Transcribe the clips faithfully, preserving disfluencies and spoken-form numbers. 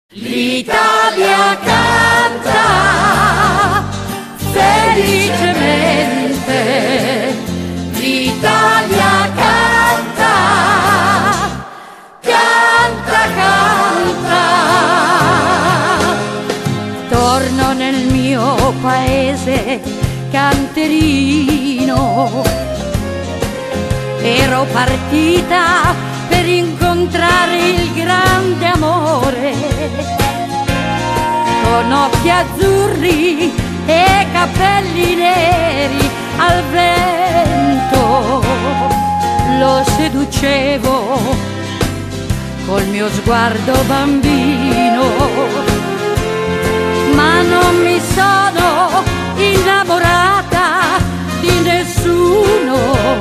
L'Italia canta felicemente, l'Italia canta, canta, canta. Torno nel mio paese canterino, ero partita per incontrare il grande amore, con occhi azzurri e capelli neri al vento. Lo seducevo col mio sguardo bambino, ma non mi sono innamorata di nessuno,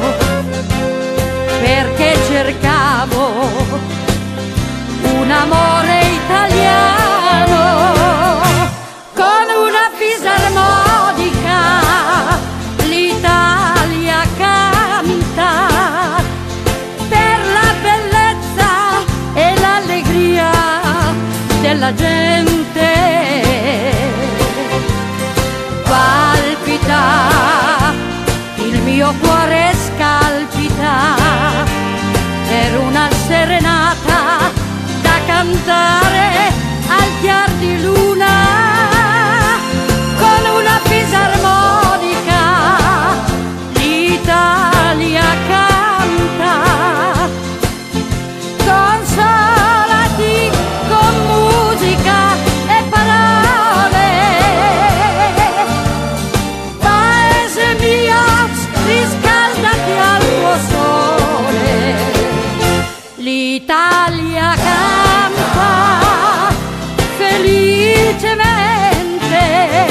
perché cercavo un amore italiano con una fisarmonica. L'Italia canta per la bellezza e l'allegria della gente. Palpita, il mio cuore scalpita per una serenata da cantare al chiar di luna con una fisarmonica. L'Italia canta, consolati con musica e parole. Paese mio, riscaldati al tuo sole. L'Italia canta felicemente.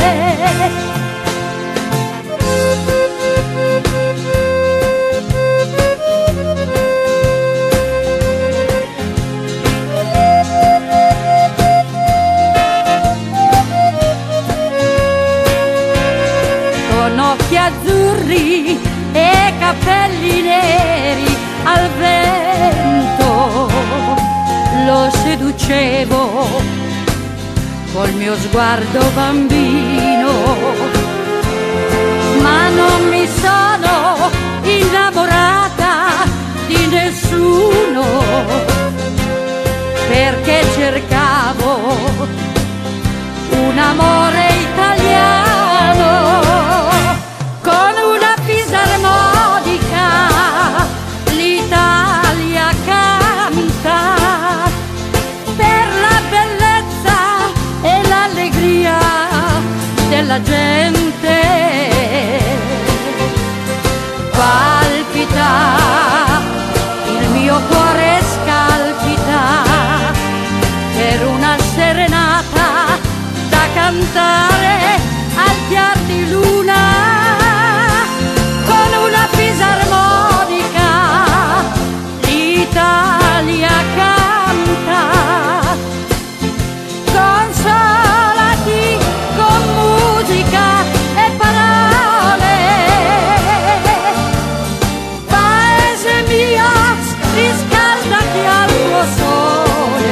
Con occhi azzurri e capelli neri al vento, lo seducevo col mio sguardo bambino, ma non mi sono innamorata di nessuno, perché cercavo un amore italiano con una fisarmonica. L'Italia canta per la bellezza e l'allegria della gente. Palpita, il mio cuore scalpita per una serenata da cantare al chiar di luna con una fisarmonica. L'Italia canta, consolati con musica e parole. Paese mio, riscaldati al tuo sole.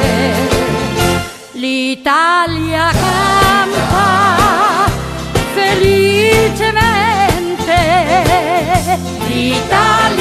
L'Italia canta felicemente. L'Italia